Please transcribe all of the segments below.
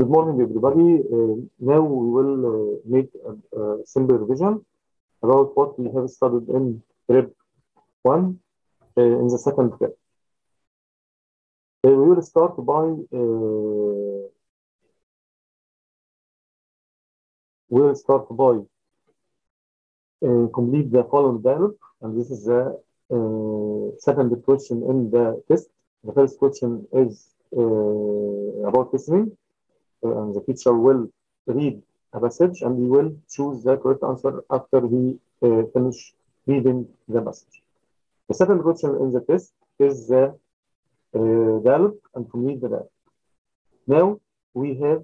Good morning, everybody. Now we will make a simple revision about what we have studied in Prep 1 in the second step. We will start by complete the following dialogue, and this is the second question in the test. The first question is about listening, and the teacher will read a passage and we will choose the correct answer after he finish reading the passage. The second question in the test is the dialogue and complete the dialogue. Now we have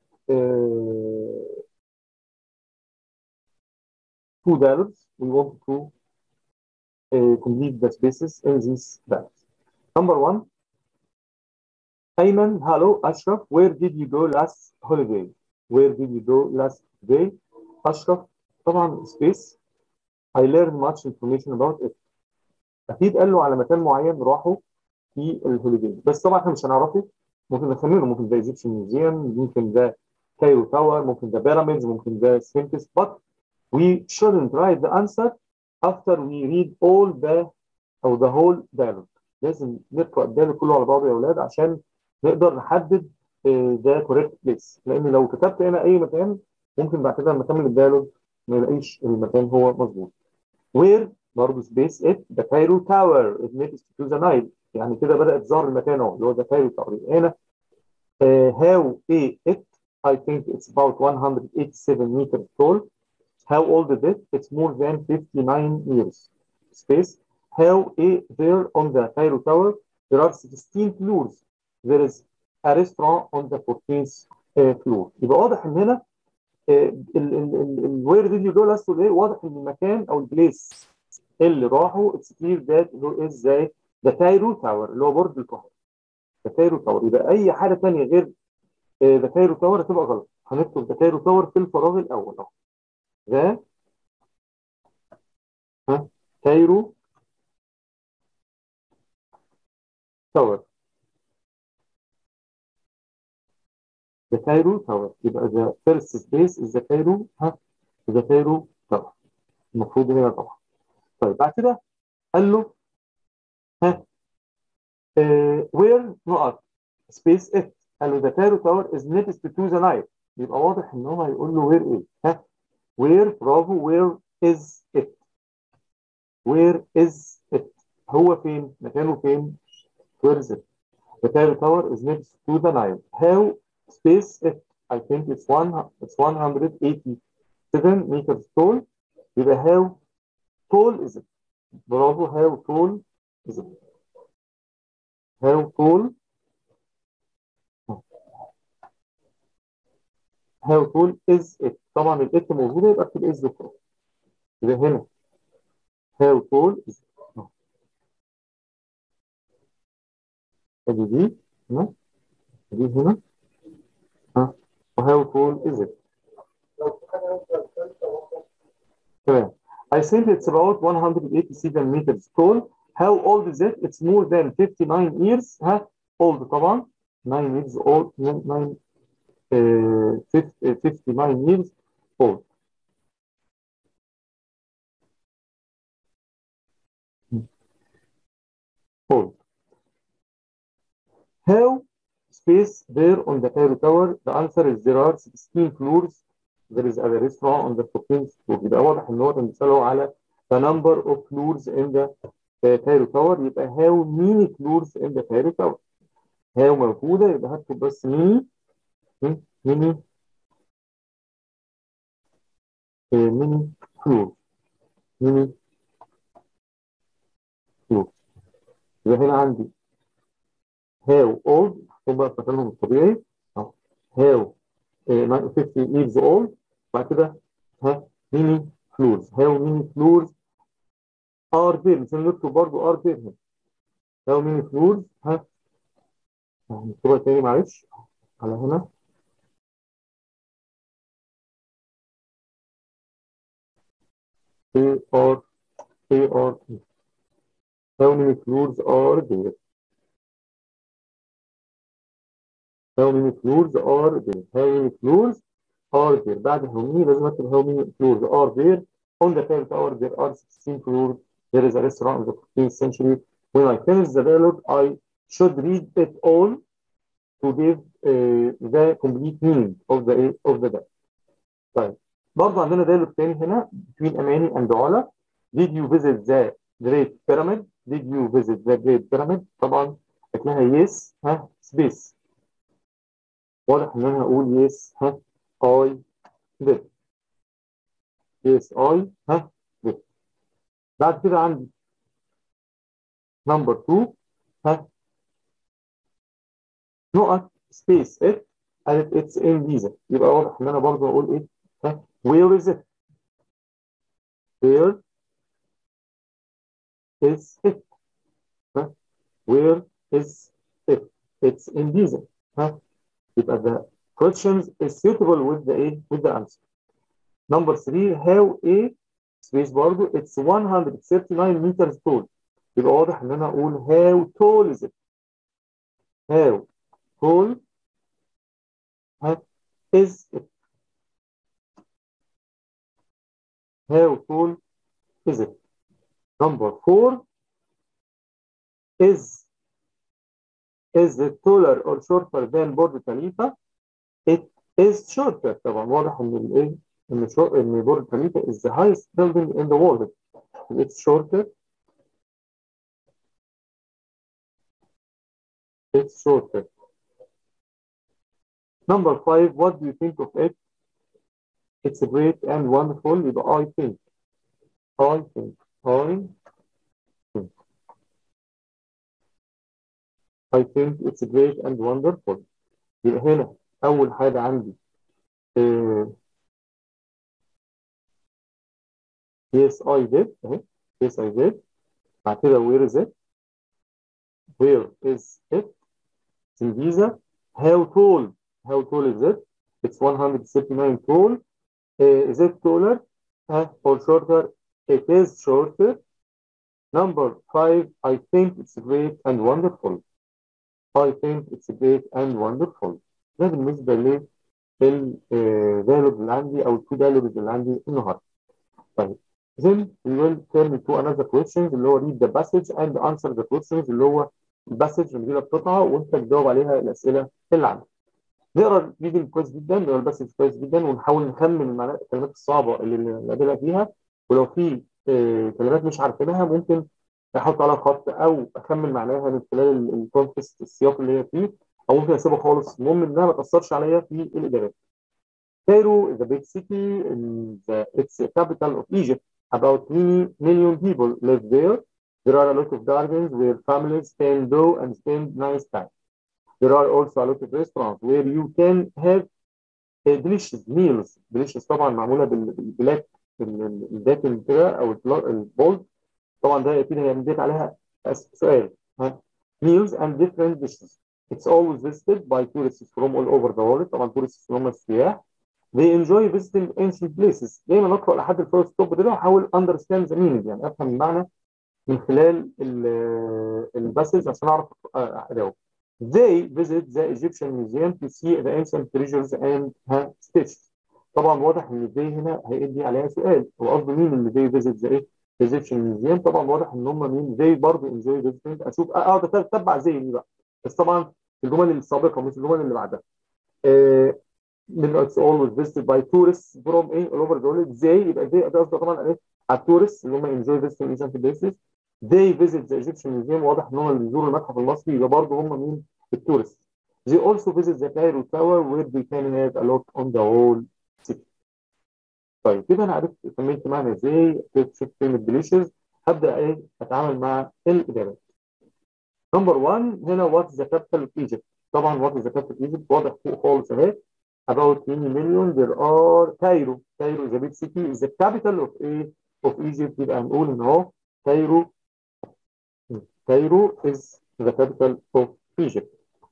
two dialogues. We want to complete the spaces in these dialogues. Number one, Ayman, hello, Ashraf, where did you go last holiday? Where did you go last day? Ashraf, طبعا space. I learned much information about it. أكيد قال له على مكان معين راحوا في الهوليداي، بس طبعا احنا مش هنعرفه. ممكن نخمنه، ممكن ده ايجيبشن ميوزيوم، ممكن ده كايرو تاور، ممكن ده بيراميدز، ممكن ده سفنكس. but we shouldn't write the answer after we read all the أو the whole dialogue. لازم نقرأ الديالوج كله على بعضه يا أولاد عشان نقدر نحدد ده correct place، لأن لو كتبت هنا أي مكان ممكن بعد كده لما أكمل الديالوج ما يلاقيش المكان هو مظبوط. where برضه سبيس it the Cairo Tower is next to the Nile، يعني كده بدأت ظهر المكان اهو اللي هو the Cairo Tower. هنا how it I think it's about 187 meters tall. How old is it? It's more than 59 years. Space. How there on the Cairo Tower there are 16 floors. There is a restaurant on the 14th floor. يبقى واضح ان هنا where did you go last day؟ واضح ان المكان او البليس اللي راحوا it's clear that is the Cairo Tower اللي هو برج القاهرة. the Cairo Tower. يبقى اي حاجه ثانيه غير the Cairo Tower هتبقى غلط. هنكتب the Cairo Tower في الفراغ الاول اهو. the Cairo Tower. the Cairo Tower. يبقى the first space is the Cairo the Cairo Tower. المفروض هنا طبعا. طيب بعد كده قال له where نقط space it. قال له the Cairo Tower is next to the Nile. يبقى واضح ان هو هيقول له where ايه؟ where برافو. where is it. where is it. هو فين؟ مكانه فين؟ where is it. the Cairo Tower is next to the Nile. how space it. I think it's 187 meters tall. يبقى how tall is it. برافو. how tall is it. how tall how tall is it. طبعا الات موجوده يبقى اكتب is بفرق. يبقى هنا how tall is it. دي هنا دي هنا how tall is it. تمام. I think it's about 187 meters tall. How old is it? It's more than 59 years. old طبعا. 9 years old. 59 years old. old. How space there on the Cairo Tower? The answer is there are 16 floors. There is a restaurant on the 14th floor. يبقى واضح ان هو كان بيسأله على the number of floors in the Cairo Tower. يبقى how many floors in the Cairo Tower. how موجودة يبقى هكتب بس many many many floors. many floors. يبقى هنا عندي how old هو بقى مكانهم الطبيعي. how 50 years old. بعد كده many floors. how many floors are there. مش هنكتب برضه are there هنا. how many floors نكتبها تاني معلش على هنا. are how many floors are there. how many floors are there how many floors are there بعد how many لازم اكتب how many floors are there on the third tower there are 16 floors there is a restaurant in the 15th century when I finish the dialogue I should read it all to give the complete meaning of the day. طيب برضه عندنا dialogue تاني هنا between أماني and علا. Did you visit the Great Pyramid? Did you visit the Great Pyramid? طبعا شكلها yes ها space. واضح ان انا هقول yes ها I did. Yes I ها did. بعد كده عندي number 2 ها نقط space it قالت it's in Giza. يبقى واضح ان انا برضه هقول ايه ها where is it؟ where is it؟ ها where is it؟ it's in Giza. ها يبقى the questions is suitable with the ايه with the answer. Number 3 how a space برضه it's 139 meters tall. يبقى واضح ان انا اقول how tall is it؟ how tall is it؟ how tall is it؟ Number 4 is it taller or shorter than برج خليفة؟ It is shorter. طبعا واضح ان الايه ان برج خليفة is the highest building in the world. It's shorter. It's shorter. Number 5 what do you think of it؟ It's great and wonderful. يبقى I think. I think. I think it's great and wonderful. يبقى هنا أول حاجة عندي yes I did أهي yes I did. بعد كده where is it؟ where is it؟ in Giza. How tall is it؟ it's 139 tall. Is it taller or shorter؟ it is shorter. Number 5 I think it's great and wonderful. I think it's great and wonderful. ده بالنسبة للديالوج اللي عندي أو التو ديالوجز اللي عندي النهاردة. طيب then we will turn to another questions اللي هو read the passage and answer the questions اللي هو الباسج اللي لك قطعة وأنت تجاوب عليها الأسئلة اللي عندك. نقرا الريدنج كويس جدا نقرا الباسج كويس جدا ونحاول نخمن الكلمات الصعبة اللي نقابلها فيها ولو في كلمات مش عارفينها ممكن احط عليها خط او اخمن معناها من خلال الكونتكست السياق اللي هي فيه او ممكن اسيبها خالص المهم انها ما تاثرش عليا في الاجابات. Cairo is a big city and it's the capital of Egypt. About 3 million people live there. There are a lot of gardens where families can go and spend nice time. There are also a lot of restaurants where you can have delicious meals. Delicious طبعا معمولة بالبلاك الداكن كده او البولد طبعا ده اكيد هينديك عليها سؤال ها meals and different dishes. It's always visited by tourists from all over the world. طبعا tourists هم السياح. They enjoy visiting ancient places. دايما اقرا لحد الفيرست ستوب ده واحاول understand the meaning يعني افهم المعنى من خلال الباسج عشان اعرف اجاوب. They visit the Egyptian museum to see the ancient treasures and statues. طبعا واضح ان they هنا هيدي عليها سؤال هو قصده مين اللي they visit the Egyptian museum. طبعا واضح ان هم مين they برضه enjoy visiting. اشوف اقعد اتبع زي دي بقى بس طبعا الجمل السابقه مش الجمل اللي بعدها. it's always visited by tourists from all over the world. They يبقى they ده قصده طبعا ايه على التورست اللي هم enjoy visiting ancient places. They visit the Egyptian museum. واضح ان هم اللي بيزوروا المتحف المصري يبقى برضه هم مين التورست. They also visit the Cairo Tower where they can have a look on the whole city. طيب كده انا عرفت كملت معنى ازاي شفت كلمه delicious. هبدا ايه اتعامل مع الاجابات. نمبر 1 هنا what is the capital of Egypt. طبعا what is the capital of Egypt واضح فوق خالص اهي. About 20 million there are Cairo. Cairo is a big city is the capital of Egypt. يبقى هنقول ان هو Cairo is the capital of Egypt.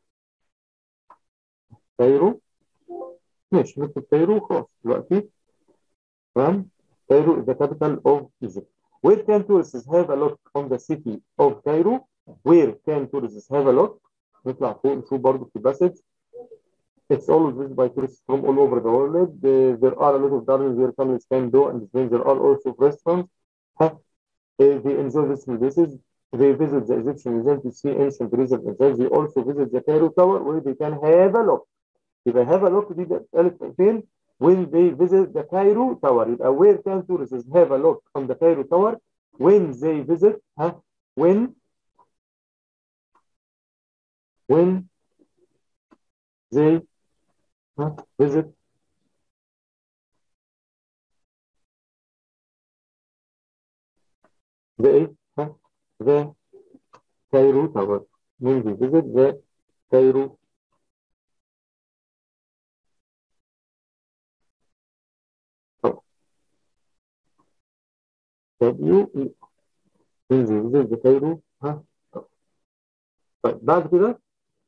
Cairo ماشي نكتب كايرو خلاص دلوقتي تمام. Cairo is the capital of Egypt. Where can tourists have a look on the city of Cairo? Where can tourists have a look؟ نطلع فوق نشوف برضه في الباسج. It's always visited by tourists from all over the world. There are a lot of gardens where families can go, and then there are also restaurants. They enjoy visiting places. They visit the Egyptian Museum to see ancient reasons. They also visit the Cairo Tower where they can have a look. يبقى have a look دي اتقالت فين؟ When they visit the Cairo Tower. يبقى where can tourists have a look on the Cairo Tower when they visit when they visit the ايه؟ the Cairo Tower. When they visit the Cairo Tower. W when they visit the Cairo Tower. طيب بعد كده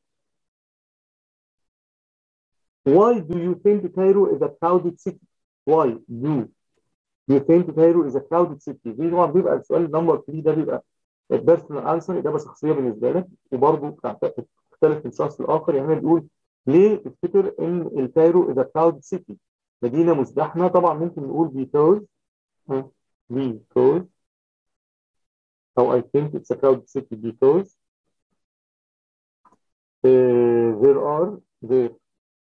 why do you think Cairo is a crowded city? Why do you think Cairo is a crowded city؟ دي طبعا بيبقى السؤال نمبر 3 ده بيبقى بيرسونال انسر، اجابه شخصيه بالنسبه لك، وبرضه بتختلف من شخص لاخر. يعني بيقول ليه تفتكر ان الكايرو is a crowded city؟ مدينه مزدحمه. طبعا ممكن نقول because او I think it's a crowded city because there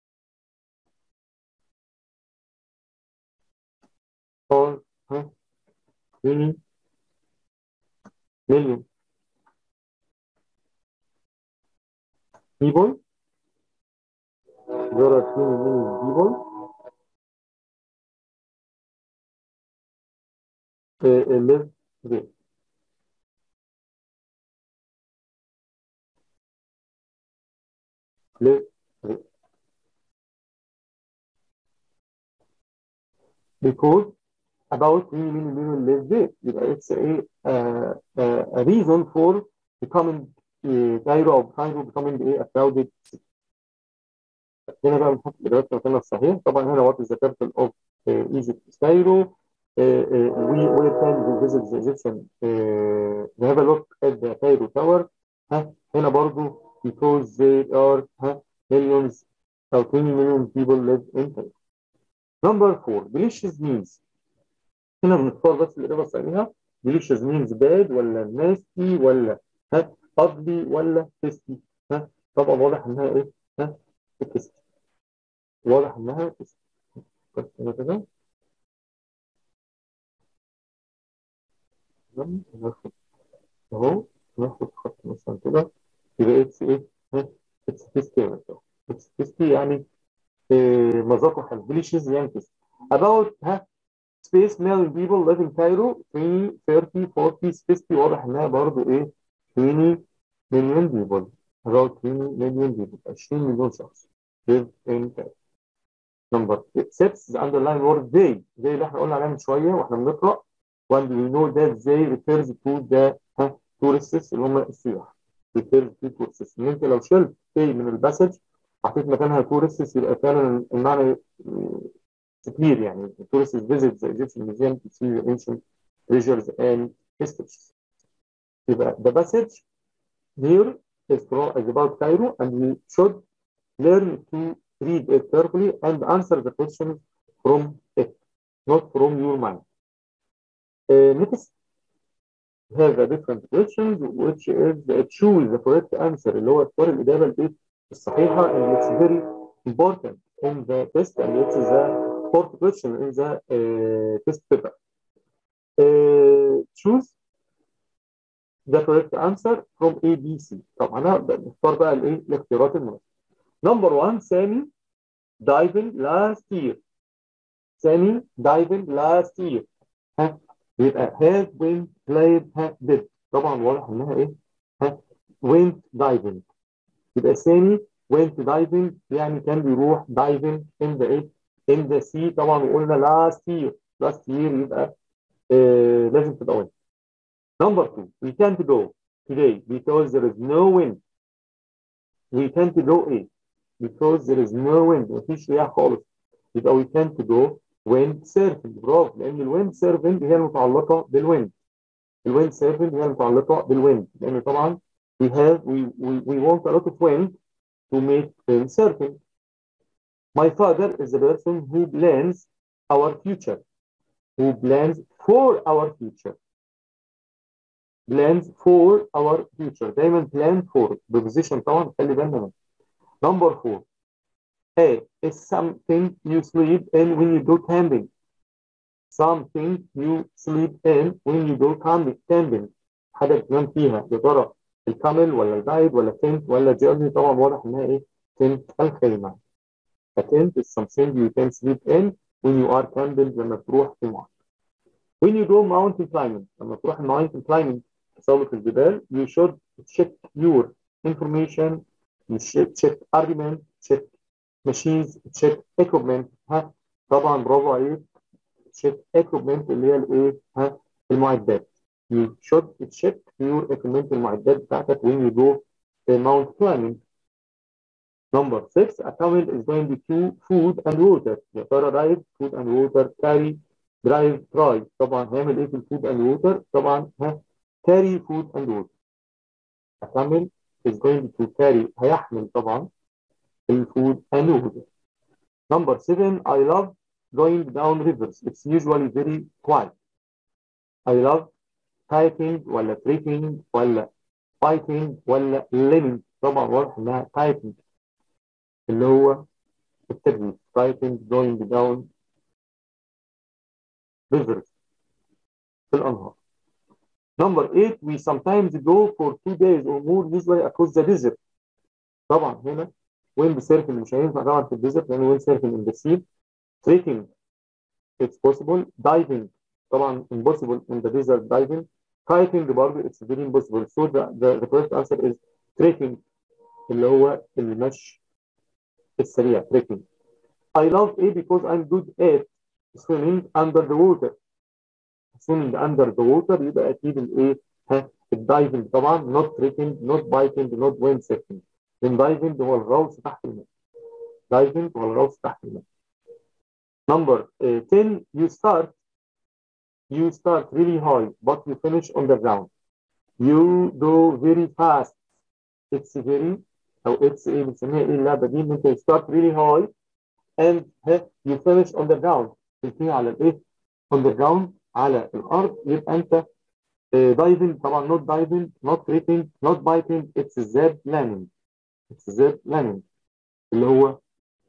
are many million people. There are many million people live there. Live there. Because about 3 million people live there. يبقى it's a reason for becoming Cairo أو Cairo becoming a crowded city. هنا بقى بنحط الإجابات في مكانها الصحيح. طبعا هنا what is the capital of Egypt is Cairo. Where can we visit the Egyptian we have a look at the Cairo Tower. هنا برضو because there are millions أو 20 million people live in Cairo. Number 4 delicious means. هنا بنختار بس الإجابة الصحيحة. delicious means bad ولا nasty ولا ugly ولا tasty. طبعا واضح إنها إيه؟ tasty. واضح إنها tasty. بس هنا كده ناخد أهو، ناخد خط مثلا كده يبقى اتس إيه؟ اتس tasty. اتس tasty يعني مذاقه حلو. delicious يعني tasty. about space million people live in Cairo 20 30 40 60. واضح إنها برضه إيه؟ 20 million people. about 20 million people 20 مليون شخص live in Cairo. number 6 the underline word they زي اللي احنا قلنا عليها من شويه واحنا بنقرا. and we know that they refers to the tourists اللي هم السياح. refers to tourists. ان انت لو شلت they من الباسج حطيت مكانها tourists يبقى فعلا المعنى كتير. يعني tourists visit the Egyptian museum to see the ancient treasures and histories. يبقى the passage here is about Cairo and we should learn to read it carefully and answer the questions from it, not from your mind. Next, have a different questions which is choose the correct answer اللي هو اختار الإجابة الإيه الصحيحة and it's very important in the test and it's the fourth question in the test paper. Choose the correct answer from A, B, C. طبعا نختار بقى الإيه الاختيارات المناسبة. Number 1 سامي diving last year. سامي diving last year. يبقى have been played did. طبعا واضح انها ايه؟ went diving. يبقى سامي went diving يعني كان بيروح diving in the ايه؟ in the sea. طبعا وقلنا last year. last year يبقى لازم تبقى went. Number 2 we can't go today because there is no wind. we can't go ايه؟ because there is no wind. مفيش رياح خالص. يبقى we can't go wind surfing. برافو، لان الويند سيرفنج هي المتعلقه بالويند. الويند سيرفنج هي المتعلقه بالويند لان طبعا we want a lot of wind to make wind surfing. My father is the person who plans our future. Who plans for our future. Plans for our future. دايما plan for. Preposition طبعا خلي بالنا منه. Number 4. A is something you sleep in when you go camping. Something you sleep in when you go camping. حاجة بتنام فيها. يا ترى الكامل ولا الجايد ولا tent ولا journey. طبعا واضح انها ايه؟ tent الخيمة. A tent is something you can sleep in when you are camping لما تروح في معسكر. When you go mountain climbing لما تروح mountain climbing تسلق الجبال you should check your information. You should check argument, check machines, check equipment. ها طبعا برافو عليك. check equipment اللي هي الايه؟ ها المعدات. You should check your equipment المعدات بتاعتك when you go mount climbing. Number 6, a camel is going to food and water. يا ترى drive food and water carry drive try. طبعا هيعمل ايه في الفود and water؟ طبعا ها carry food and water. A camel is going to carry هيحمل طبعا الفود and water. Number 7, I love going down rivers. It's usually very quiet. I love hiking ولا trekking ولا biking ولا living. طبعا واضح انها hiking اللي هو التجديد. hiking going down rivers في الأنهار. Number 8, we sometimes go for 2 days or more usually across the desert. طبعا هنا wind surfing مش هينفع طبعا في الديزرت لأن wind surfing in the sea. trekking it's possible. diving طبعا impossible in the desert diving. hiking برضه it's very impossible. So the correct answer is trekking اللي هو المشي السريع trekking. I love it because I'm good at swimming under the water. swimming under the water يبقى أكيد الإيه؟ ها الدايفنج طبعا not trekking not biking not windsurfing. الدايفنج هو الغوص تحت الماء. دايفنج هو الغوص تحت الماء. Number 10, you start really high but you finish on the ground. You go very fast. It's very أو it's إيه بنسميها إيه اللعبة دي؟ إن أنت you start really high and you finish on the ground. تنتهي على الإيه؟ on the ground على الأرض. يبقى أنت دايفنج طبعا not diving not tripping not biting it's zip lining. it's zip lining اللي هو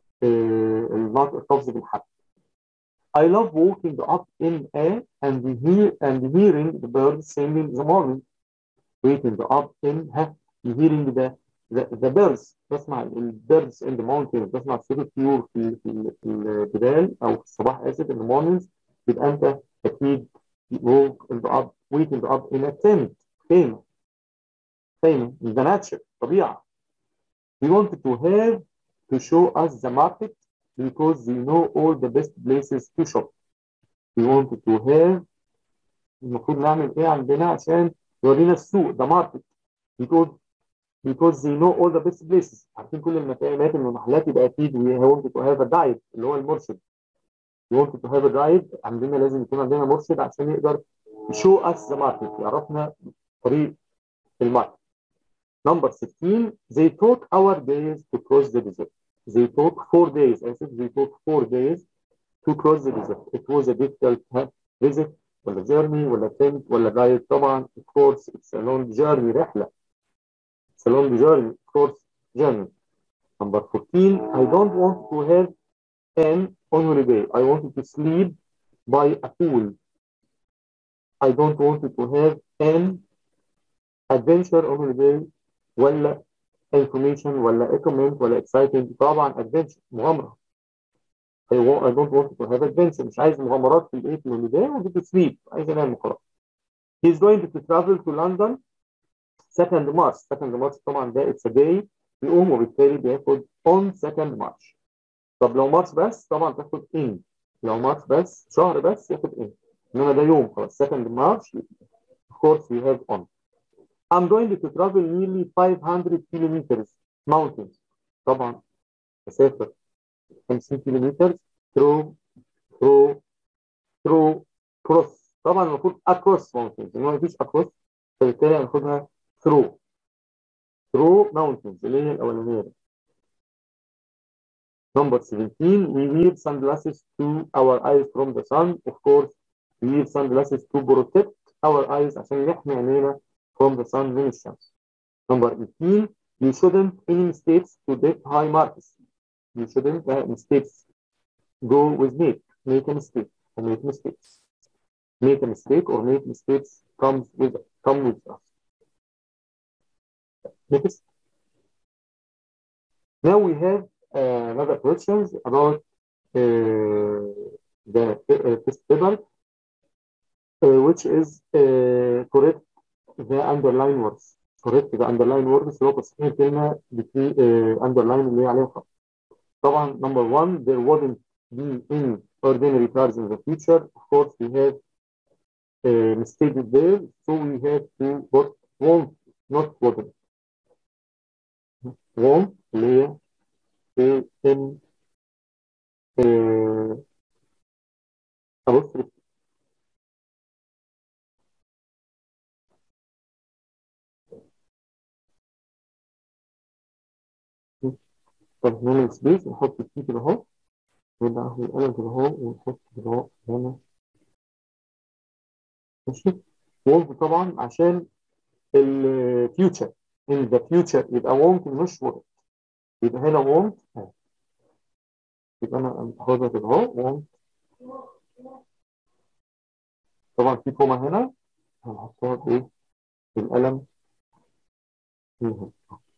القفز بالحبل. I love walking up in a and hearing the birds singing in the morning. waking up in hearing the birds. بسمع birds in the mountains. بسمع صوت الطيور في الجبال او في الصباح اسف in the mornings. يبقى انت اكيد waking up in a tent. خيمه in the nature طبيعه. We wanted to show us the market because we know all the best places to shop. We wanted to have المفروض نعمل ايه عندنا عشان يورينا السوق the market because they know all the best places. عارفين كل المكانات من المحلات. يبقى اكيد we wanted to have a guide اللي هو المرشد. We wanted to have a guide. عندنا لازم يكون عندنا مرشد عشان يقدر show us the market يعرفنا طريق الماركت. Number 16, they took our days to cross the desert. They took 4 days. I said they took 4 days to cross the desert. It was a difficult visit ولا journey ولا tent ولا guide. طبعا of course it's a long journey رحلة. It's a long journey of course journey. Number 14, I don't want to have an on holiday. I wanted to sleep by a pool. I don't want to have an adventure on holiday ولا information ولا equipment ولا exciting. طبعا adventure مغامرة. I don't want to have adventure. مش عايز مغامرات في الايه في الهوليداي. I want to sleep. عايز انام وخلاص. He's going to travel to London 2nd March. 2nd March طبعا ده it's a day بيقوم وبالتالي بياخد on 2nd March. طب لو مارس بس طبعا تاخد in. لو مارس بس شهر بس ياخد in. انما ده يوم خلاص 2nd March of course we have on. I'm going to travel nearly 500 kilometers mountains. طبعا مسافة 50 كيلومتر through cross. طبعا المفروض across mountains انما مفيش across فبالتالي هناخدها through mountains اللي هي الاولانيه دي. Number 17, we wear sunglasses to our eyes from the sun. Of course, we wear sunglasses to protect our eyes عشان نحمي عينينا from the sun من الشمس. Number 18, you shouldn't any mistakes to get high marks. You shouldn't mistakes go with make a mistake or make mistakes. Make a mistake or make mistakes come with us. Next. Now we have another questions about the test paper, which is correct the underline words. Correct the underline words اللي هو تصحيح الكلمة بتي underline اللي هي عليها خط. طبعا number one, there wouldn't be any ordinary cars in the future. Of course, we have mistakes there, so we have to put won't, not wouldn't. won't اللي هي in أبص طب نعمل سبيس نحط الكي كده اهو ونبدأ ناخد القلم كده اهو ونحط كده اهو هنا. ماشي. won't طبعا عشان الفيوتشر in the future يبقى won't مش would. يبقى هنا won't يبقى انا هاخدها كده اهو won't. طبعا في كوما هنا هنحطها بايه؟ بالقلم هنا.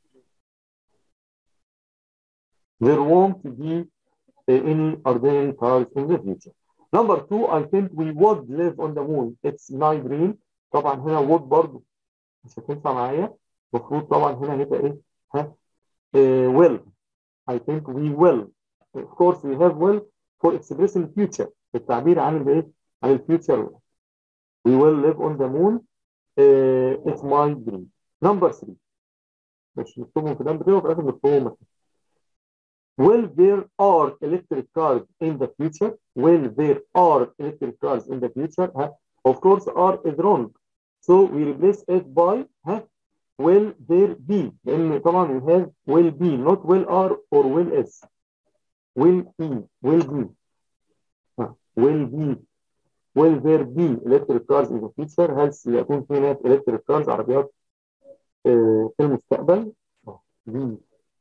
There won't be any ordinary cars in the future. Number two, I think we would live on the moon. It's my dream. طبعا هنا would برضه مش هتنفع معايا. المفروض طبعا هنا هيبقى ايه؟ ها؟ will. I think we will. Of course, we have will for expressing future. التعبير عن الايه؟ عن الفيوتشر. We will live on the moon. It's my dream. Number three. مش نكتبهم في جنب كده وفي الاخر نكتبهم. Will there are electric cars in the future? Will there are electric cars in the future? Of course, are is wrong. So we replace it by will there be. لأن طبعا we have will be, not will are or will is. Will be, will be. Will be. Will there be electric cars in the future? هل سيكون في هناك electric cars عربيات في المستقبل؟ be.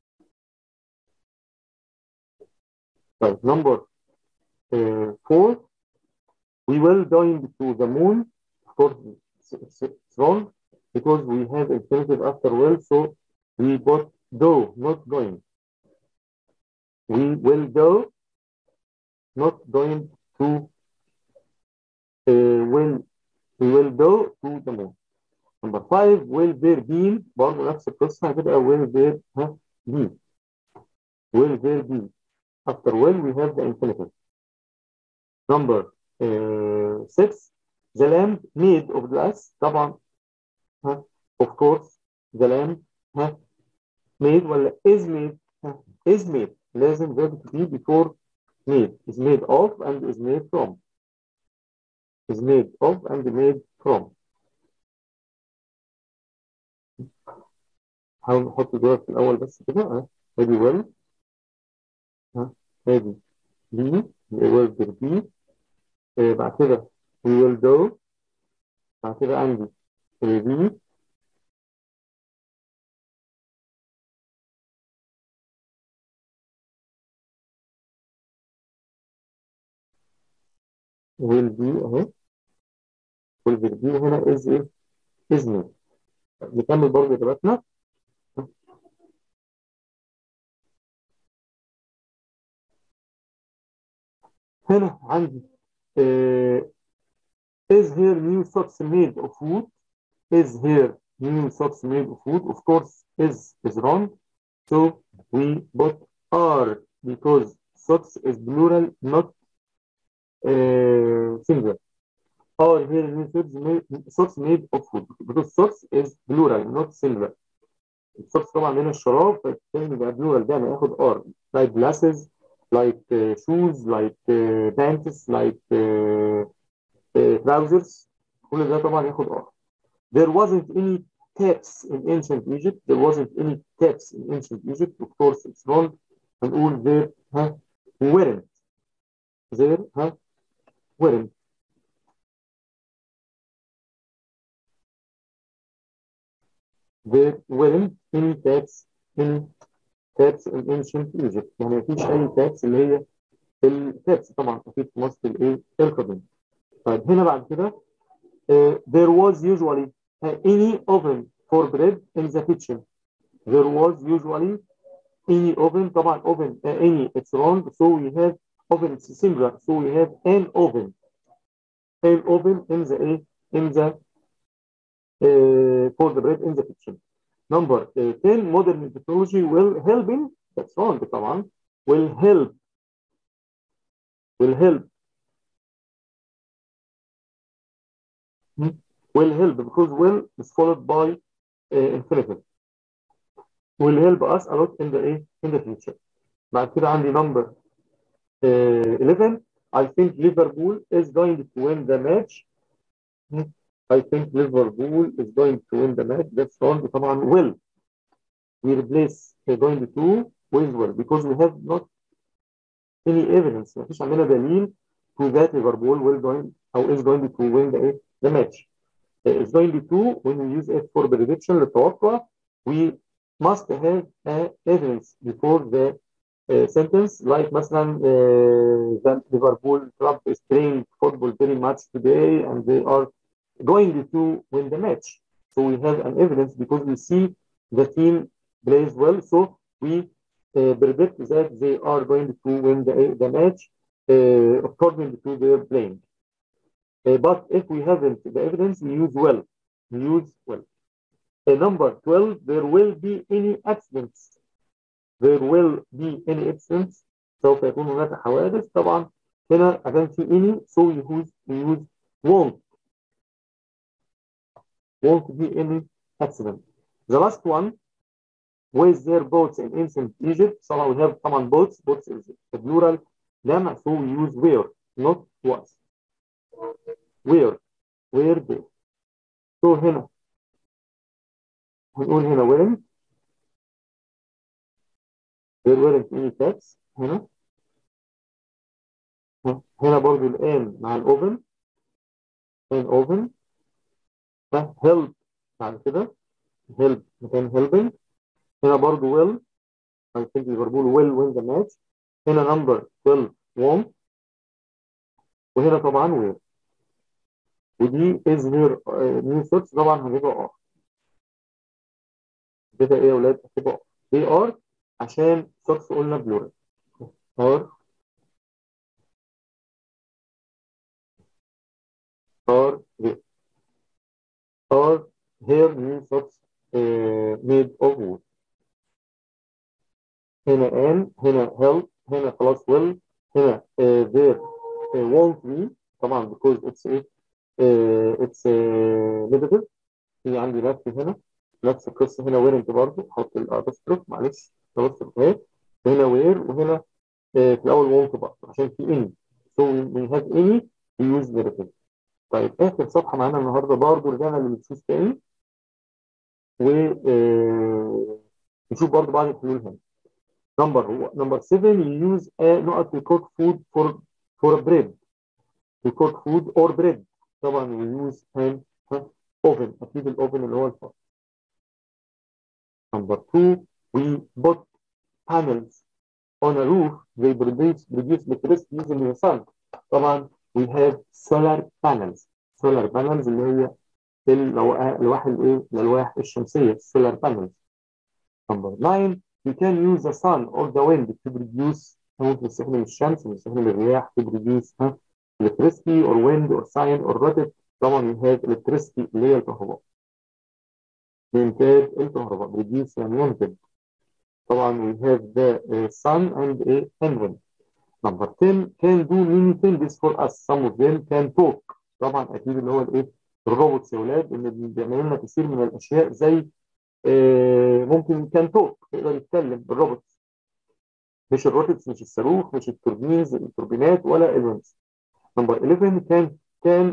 طيب number 4, we will going to the moon. Of course, it's wrong because we have infinitive after will, so we got go, not going. We will go, not going to we will go to the moon. Number 5, will there be برضه نفس القصة هتبقى will there be. Will there be. After will we have the infinitive. Number 6, the lamp made of glass. طبعا of course the lamp made ولا is made is made. لازم verb to be before made. Is made of and is made from. Is made of and made from. حاول نحط دول في الأول بس كده ادي will ادي be will there be. بعد كده we will go. بعد كده عندي be will be اهي. will there be هنا is ايه؟ is made. نكمل برضه اجاباتنا. هنا عندي is her new socks made of wood? Is her new socks made of wood? Of course, is wrong. So we put are because socks is plural, not singular. Are her new socks made of wood? Because socks is plural, not singular. السوكس طبعا من الشراب فالكلمة يبقى plural ده هياخد are. Like glasses, like shoes, like pants, like trousers. كل ده طبعا ياخد are. There wasn't any taps in ancient Egypt. There wasn't any taps in ancient Egypt. Of course, it's wrong. هنقول there weren't there weren't there weren't any tax in ancient Egypt. يعني مفيش أي tax اللي هي التاكس طبعا أكيد في مصر الإيه القديم. طيب هنا بعد كده there was usually any oven for bread in the kitchen. There was usually any oven. طبعا oven any it's wrong, so we have oven it's singular, so we have an oven in the in the for the bread in the kitchen. Number 10 modern technology will helping that's wrong طبعا will help hmm, will help because will is followed by infinitive will help us a lot in the future. بعد كده عندي number 11. I think Liverpool is going to win the match. I think Liverpool is going to win the match. That's wrong. طبعا will. We replace going to with will because we have not any evidence. ما فيش عندنا دليل to that Liverpool will going أو is going to win the match. It's going to when we use it for prediction للتوقع we must have evidence before the sentence like مثلا that Liverpool club is playing football very much today and they are going to win the match. So we have an evidence because we see the team plays well. So we predict that they are going to win the match according to their playing. But if we haven't the evidence, we use well. We use well. Number 12, there will be any accidents. There will be any accidents. سوف يكون هناك حوادث. طبعا هنا عشان في any so we use won't be any accident. The last one, with their boats in ancient Egypt. So we have طبعا boats is the plural جمع, so we use where, not was. Where they. So هنا هنقول هنا weren't, there weren't any tax. هنا برضو الآن مع الأوفن an oven. help بعد كده help مكان helping. هنا برضو will I think ليفربول will win the match. هنا number 12 won't. وهنا طبعا where. ودي is here new thoughts طبعا هنبقى كده ايه يا اولاد هتبقى they are عشان thoughts قلنا plural are they are here new thoughts made of wood. هنا هنا help هنا خلاص will هنا there won't be طبعا because it's negative. في عندي نفس هنا نفس القصه هنا weren't برضه احط الابوستروف معلش الابوستروف اهي. هنا where وهنا في الاول won't برضه عشان في any so we have any we use negative. طيب اخر صفحه معانا النهارده برضه رجعنا للتشوز تاني و نشوف برضه بعض الحلول هنا. Number 7 you use نقط to cook food for a bread to cook food or bread. طبعا we use an oven اكيد الاوفن اللي هو الفرن. Number 2 we put panels on a roof they produce electricity using the sun. طبعا we have solar panels اللي هي الألواح الألواح الشمسية solar panels. Number 9 you can use the sun or the wind to produce ممكن نستخدم الشمس ونستخدم الرياح to produce electricity or wind or sun or rocket. طبعا we have electricity اللي هي الكهرباء بإنتاج الكهرباء produce يعني ينتج. طبعا we have the sun and wind. Number 10 can do many things for us. Some of them can talk. طبعا اكيد اللي هو الروبوتس يا اولاد اللي بيعملوا لنا كثير من الاشياء زي ممكن كان توك يقدر يتكلم بالروبوتس مش الروكتس مش الصاروخ مش التوربينات ولا الوينز. Number 11 can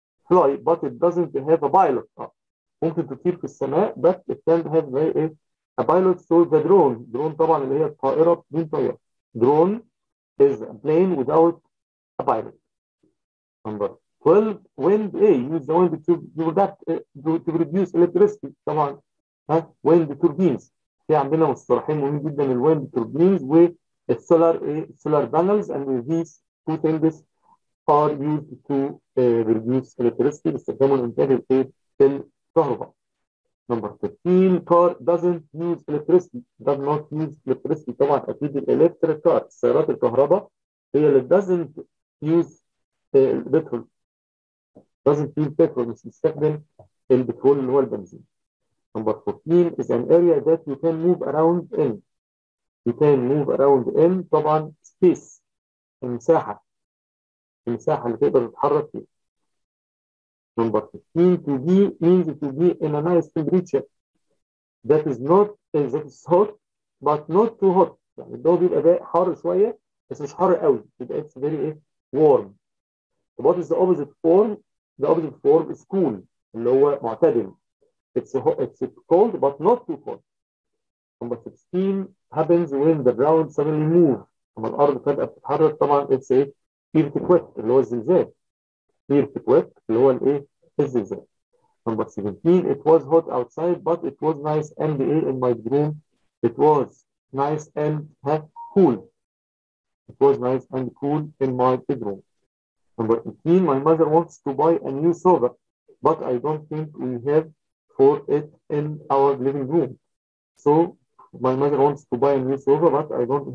fly but it doesn't have a pilot. ممكن تطير في السماء but it can't have A pilot saw the drone. drone طبعا اللي هي الطائرة بدون طيار. Drone is a plane without a pilot. Number 12. Wind A. Use the wind to produce electricity. طبعا wind turbines. في عندنا مصطلحين مهمين جدا الwind turbines والسولار panels, and these two things are used to produce electricity باستخدام الانتاج الكهرباء. Number 15. Car doesn't use electricity. Does not use electricity. طبعا اكيد الالكتريك كار السيارات الكهرباء هي اللي doesn't use البترول. doesn't use petrol. مش بتستخدم البترول اللي هو البنزين. Number 14 is an area that you can move around in. You can move around in طبعا space المساحة اللي تقدر تتحرك فيها. Number 15 to be means to be in a nice temperature that is hot but not too hot. يعني الجو بيبقى بقى حار شوية بس مش حار قوي. يبقى it's very warm. What is the opposite form? The opposite form is cool اللي هو معتدل. It's cold but not too cold. Number 16 happens when the ground suddenly moves. لما الأرض فجأة بتتحرك طبعا it's earthquake اللي هو الزلزال. earthquake اللي هو الزلزال. Number 17 it was hot outside but it was nice and in my bedroom. It was nice and cool. It was nice and cool in my bedroom. Number 18 my mother wants to buy a new sofa but I don't think we have for it in our living room. So my mother wants to buy a new sofa but I don't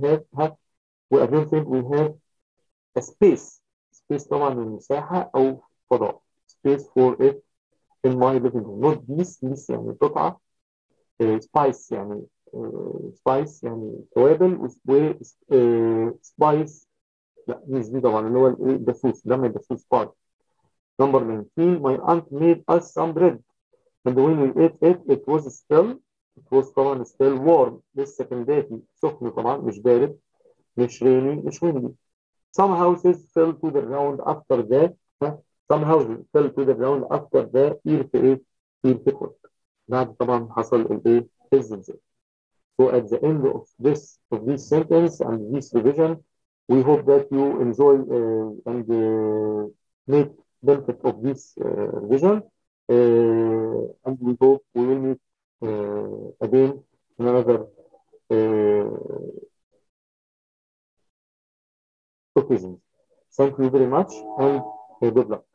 think we have a space طبعا المساحة أو فضاء space for it in my living room. not this يعني قطعة. spice يعني spice يعني توابل spice لا مش دي طبعا اللي هو الدسوس لما الدسوس spice. Number 19 my aunt made us some bread and when we ate it was طبعا still warm. لسه كان دافي سخن طبعا مش بارد مش ريني مش windy. Some houses fell to the ground after the earthquake. بعد طبعا حصل الزلزال. So at the end of this sentence and this revision, we hope that you enjoy and make benefit of this revision. And we hope we will meet again in another occasion. Thank you very much and good luck.